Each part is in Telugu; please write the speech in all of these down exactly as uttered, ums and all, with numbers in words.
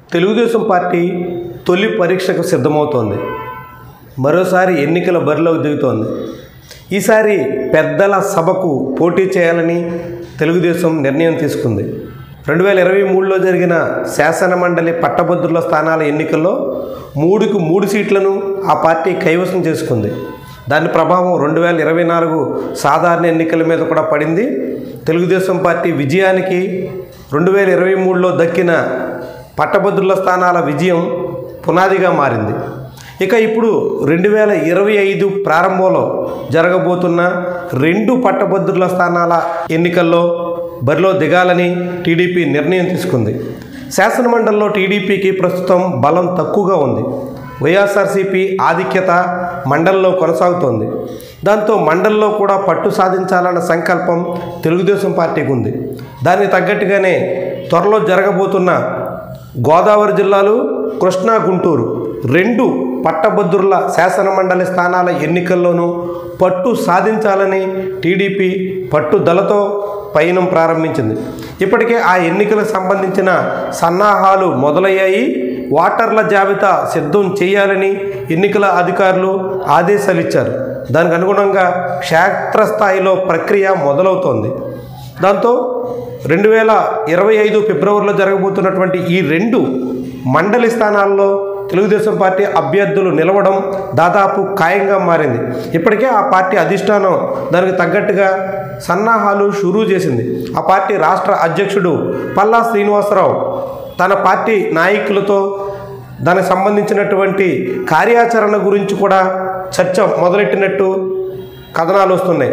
తెలుగుదేశం పార్టీ తొలి పరీక్షకు సిద్ధమవుతోంది. మరోసారి ఎన్నికల బరిలోకి దిగుతోంది. ఈసారి పెద్దల సభకు పోటీ చేయాలని తెలుగుదేశం నిర్ణయం తీసుకుంది. రెండు వేల ఇరవై మూడులో జరిగిన శాసనమండలి పట్టభద్రుల స్థానాల ఎన్నికల్లో మూడుకు మూడు సీట్లను ఆ పార్టీ కైవసం చేసుకుంది. దాని ప్రభావం రెండు వేల ఇరవై నాలుగు సాధారణ ఎన్నికల మీద కూడా పడింది. తెలుగుదేశం పార్టీ విజయానికి రెండు వేల ఇరవై మూడులో దక్కిన పట్టభద్రుల స్థానాల విజయం పునాదిగా మారింది. ఇక ఇప్పుడు రెండు వేల ఇరవై ఐదు ప్రారంభంలో జరగబోతున్న రెండు పట్టభద్రుల స్థానాల ఎన్నికల్లో బరిలో దిగాలని టీడీపీ నిర్ణయం తీసుకుంది. శాసనమండలిలో టీడీపీకి ప్రస్తుతం బలం తక్కువగా ఉంది. వైఎస్ఆర్సీపీ ఆధిక్యత మండలిలో కొనసాగుతోంది. దాంతో మండలిలో కూడా పట్టు సాధించాలన్న సంకల్పం తెలుగుదేశం పార్టీకి ఉంది. దానికి తగ్గట్టుగానే త్వరలో జరగబోతున్న గోదావరి జిల్లాలు, కృష్ణా, గుంటూరు రెండు పట్టభద్రుల శాసనమండలి స్థానాల ఎన్నికల్లోనూ పట్టు సాధించాలని టీడీపీ పట్టుదలతో పయనం ప్రారంభించింది. ఇప్పటికే ఆ ఎన్నికలకు సంబంధించిన సన్నాహాలు మొదలయ్యాయి. ఓటర్ల జాబితా సిద్ధం చేయాలని ఎన్నికల అధికారులు ఆదేశాలు ఇచ్చారు. దానికి అనుగుణంగా క్షేత్రస్థాయిలో ప్రక్రియ మొదలవుతోంది. దాంతో రెండు వేల ఇరవై ఐదు ఫిబ్రవరిలో జరగబోతున్నటువంటి ఈ రెండు మండలి స్థానాల్లో తెలుగుదేశం పార్టీ అభ్యర్థులు నిలవడం దాదాపు ఖాయంగా మారింది. ఇప్పటికే ఆ పార్టీ అధిష్టానం దానికి తగ్గట్టుగా సన్నాహాలు షురూ చేసింది. ఆ పార్టీ రాష్ట్ర అధ్యక్షుడు పల్లా శ్రీనివాసరావు తన పార్టీ నాయకులతో దానికి సంబంధించినటువంటి కార్యాచరణ గురించి కూడా చర్చ మొదలెట్టినట్టు కథనాలు వస్తున్నాయి.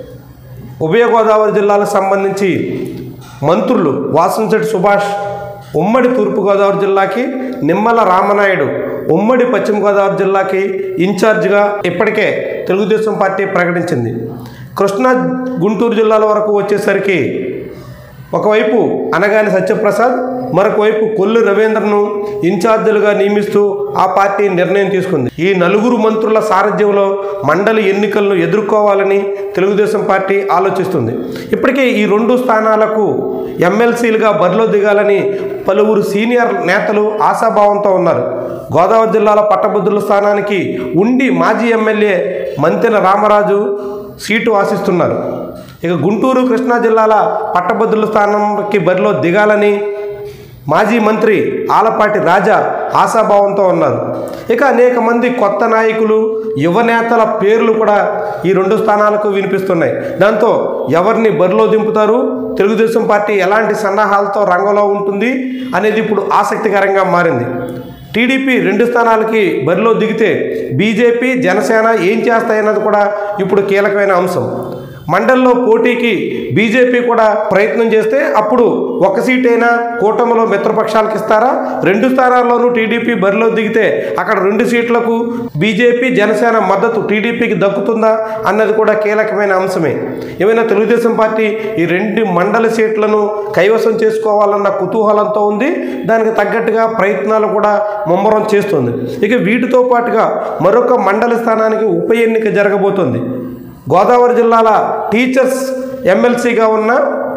ఉభయ గోదావరి జిల్లాలకు సంబంధించి మంత్రులు వాసంశెట్టి సుభాష్ ఉమ్మడి తూర్పుగోదావరి జిల్లాకి, నిమ్మల రామనాయుడు ఉమ్మడి పశ్చిమ గోదావరి జిల్లాకి ఇన్ఛార్జిగా ఇప్పటికే తెలుగుదేశం పార్టీ ప్రకటించింది. కృష్ణా, గుంటూరు జిల్లాల వరకు వచ్చేసరికి ఒకవైపు అనగాని సత్యప్రసాద్, మరొక వైపు కొల్లు రవీంద్రను ఇన్ఛార్జీలుగా నియమిస్తూ ఆ పార్టీ నిర్ణయం తీసుకుంది. ఈ నలుగురు మంత్రుల సారథ్యంలో మండలి ఎన్నికలను ఎదుర్కోవాలని తెలుగుదేశం పార్టీ ఆలోచిస్తుంది. ఇప్పటికే ఈ రెండు స్థానాలకు ఎమ్మెల్సీలుగా బరిలో దిగాలని పలువురు సీనియర్ నేతలు ఆశాభావంతో ఉన్నారు. గోదావరి జిల్లాల పట్టభద్రుల స్థానానికి ఉండి మాజీ ఎమ్మెల్యే మంతెన రామరాజు సీటు ఆశిస్తున్నారు. ఇక గుంటూరు, కృష్ణా జిల్లాల పట్టభద్రుల స్థానానికి బరిలో దిగాలని మాజీ మంత్రి ఆలపాటి రాజా ఆశాభావంతో ఉన్నారు. ఇక అనేక మంది కొత్త నాయకులు, యువ నేతల పేర్లు కూడా ఈ రెండు స్థానాలకు వినిపిస్తున్నాయి. దాంతో ఎవరిని బరిలో దింపుతారు, తెలుగుదేశం పార్టీ ఎలాంటి సన్నాహాలతో రంగంలో ఉంటుంది అనేది ఇప్పుడు ఆసక్తికరంగా మారింది. టీడీపీ రెండు స్థానాలకి బరిలో దిగితే బీజేపీ, జనసేన ఏం చేస్తాయన్నది కూడా ఇప్పుడు కీలకమైన అంశం. మండలిలో పోటీకి బీజేపీ కూడా ప్రయత్నం చేస్తే అప్పుడు ఒక సీటైనా కూటమిలో మిత్రపక్షాలకు ఇస్తారా? రెండు స్థానాల్లోనూ టీడీపీ బరిలో దిగితే అక్కడ రెండు సీట్లకు బీజేపీ, జనసేన మద్దతు టీడీపీకి దక్కుతుందా అన్నది కూడా కీలకమైన అంశమే. ఏమైనా తెలుగుదేశం పార్టీ ఈ రెండు మండలి సీట్లను కైవసం చేసుకోవాలన్న కుతూహలంతో ఉంది. దానికి తగ్గట్టుగా ప్రయత్నాలు కూడా ముమ్మరం చేస్తుంది. ఇక వీటితో పాటుగా మరొక మండలి స్థానానికి ఉప ఎన్నిక జరగబోతోంది. గోదావరి జిల్లాల టీచర్స్ ఎమ్మెల్సీగా ఉన్న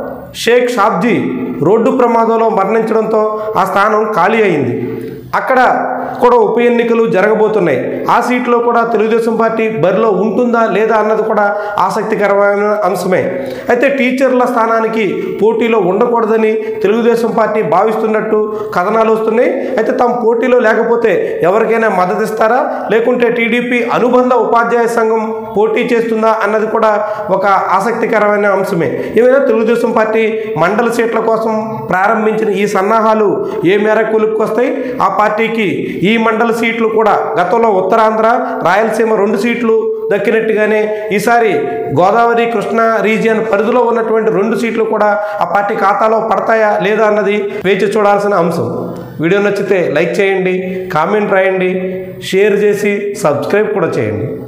షేక్ షాబ్జీ రోడ్డు ప్రమాదంలో మరణించడంతో ఆ స్థానం ఖాళీ అయింది. అక్కడ కూడా ఉప ఎన్నికలు జరగబోతున్నాయి. ఆ సీట్లో కూడా తెలుగుదేశం పార్టీ బరిలో ఉంటుందా లేదా అన్నది కూడా ఆసక్తికరమైన అంశమే. అయితే టీచర్ల స్థానానికి పోటీలో ఉండకూడదని తెలుగుదేశం పార్టీ భావిస్తున్నట్టు కథనాలు వస్తున్నాయి. అయితే తాము పోటీలో లేకపోతే ఎవరికైనా మద్దతు ఇస్తారా, లేకుంటే టీడీపీ అనుబంధ ఉపాధ్యాయ సంఘం పోటీ చేస్తుందా అన్నది కూడా ఒక ఆసక్తికరమైన అంశమే. ఏమైనా తెలుగుదేశం పార్టీ మండల సీట్ల కోసం ప్రారంభించిన ఈ సన్నాహాలు ఏ మేరకు కొలుక్కొస్తాయి? ఆ పార్టీకి ఈ మండల సీట్లు కూడా గతంలో ఉత్తరాంధ్ర, రాయలసీమ రెండు సీట్లు దక్కినట్టుగానే ఈసారి గోదావరి, కృష్ణా రీజియన్ పరిధిలో ఉన్నటువంటి రెండు సీట్లు కూడా ఆ పార్టీ ఖాతాలో పడతాయా లేదా అన్నది వేచి చూడాల్సిన అంశం. వీడియో నచ్చితే లైక్ చేయండి, కామెంట్ రాయండి, షేర్ చేసి సబ్స్క్రైబ్ కూడా చేయండి.